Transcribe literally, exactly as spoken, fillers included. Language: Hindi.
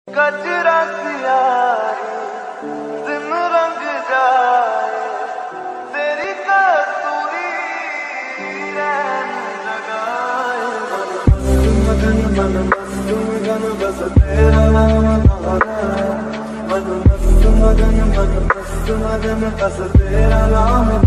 कचरा सियाही दिन रंग जाए तेरी कसूरी रैन लगाए मगन मन मस्त मगन बस तेरा नाम तारा मन मस्त मगन मन मस्त मगन बस तेरा नाम